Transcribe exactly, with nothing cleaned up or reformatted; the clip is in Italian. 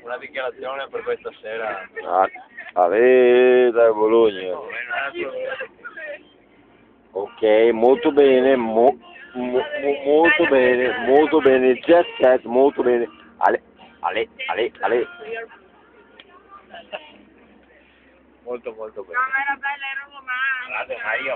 una dichiarazione per questa sera. Ah, avete Bologna. Ok, molto bene, mo, mo, mo- molto bene, molto bene, jet set, molto bene. Ale, ale, ale, ale. Molto molto bene. No, ma era bella, era romana. Guardate, ma io